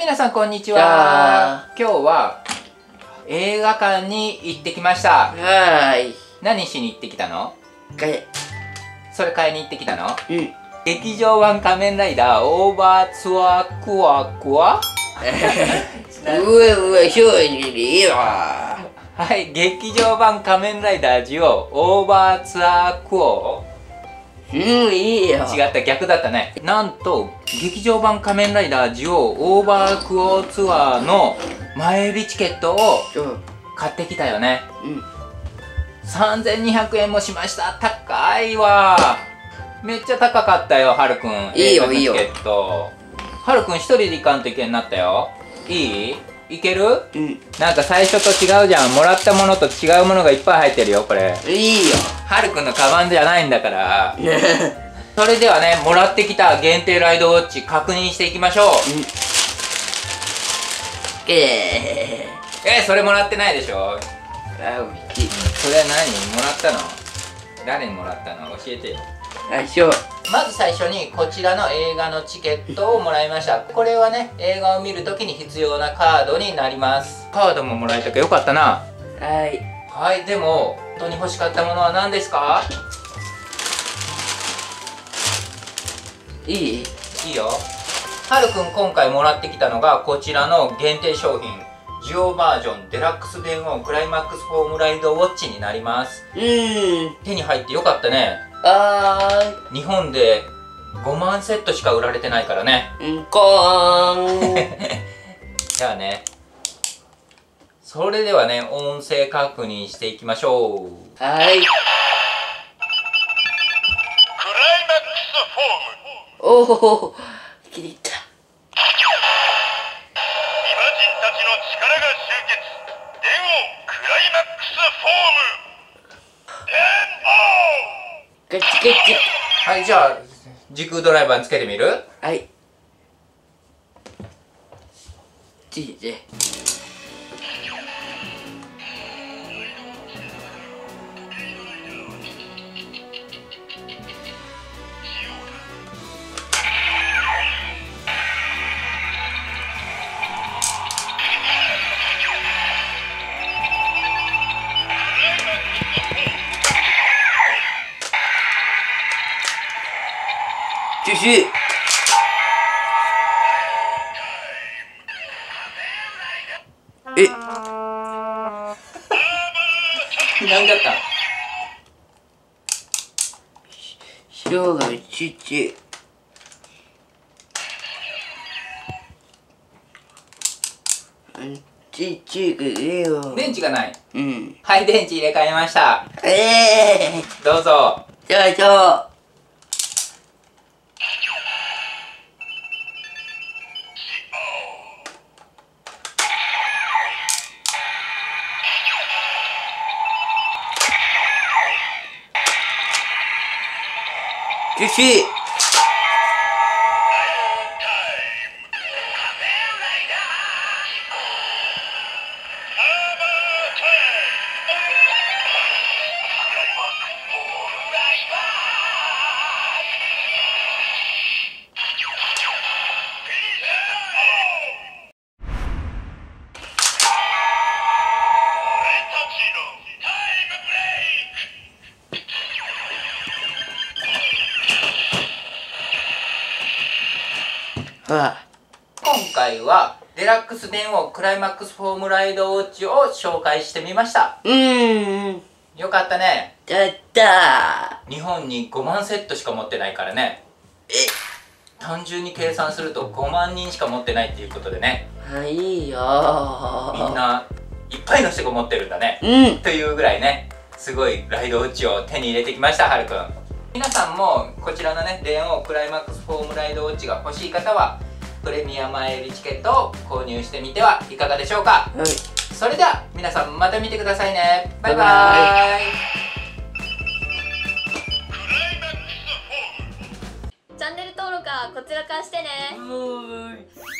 皆さんこんにちは。今日は映画館に行ってきました。何しに行ってきたの？それ買いに行ってきたの？劇場版仮面ライダーオーバーツアークワクワはい、劇場版仮面ライダージオオーバーツアークオ違った、逆だったね。なんと劇場版仮面ライダージオオーバークオーツアーの前売りチケットを買ってきたよね。3200円もしました。高いわ。めっちゃ高かったよ、はるくん。 いいよいいよ。 チケットはるくん一人で行かんといけんなったよ。いける？なんか最初と違うじゃん。もらったものと違うものがいっぱい入ってるよ、これ。 いいよ。 はるくんのカバンじゃないんだからそれではね、もらってきた限定ライドウォッチ確認していきましょう。それもらってないでしょ。それは何もらったの？誰にもらったの？教えてよ。まず最初にこちらの映画のチケットをもらいました。これはね、映画を見るときに必要なカードになります。カードももらえたかよかったな。はい、でも本当に欲しかったものは何ですか？いいよ。はるくん今回もらってきたのがこちらの限定商品ジオバージョンデラックス電音クライマックスフォームライドウォッチになります。手に入ってよかったね。日本で5万セットしか売られてないからね。じゃあね、それではね、音声確認していきましょう。 クライマックスフォーム。 おお、気に入った。 イマジンたちの力が集結。電王クライマックスフォーム。電王。 ガチガチ。 はい、じゃあ時空ドライバーにつけてみる？ はい。ついて。继续。 なんだった？ 白がちっちゃい。ちっちゃいからいいよ。 電池がない。 はい、 電池入れ替えました。どうぞ。 どうぞ。继续。 今回はデラックス電王クライマックスフォームライドウォッチを紹介してみました。よかったね。 やったー。日本に5万セットしか持ってないからね。単純に計算すると5万人しか持ってないっていうことでね。 いいよみんないっぱいの人が持ってるんだね。というぐらいね、すごいライドウォッチを手に入れてきました、はるくん。皆さんもこちらのね、電王クライマックスフォームライドウォッチが欲しい方はプレミア前売りチケットを購入してみてはいかがでしょうか。それでは皆さんまた見てくださいね。バイバーイ。 チャンネル登録はこちらからしてね。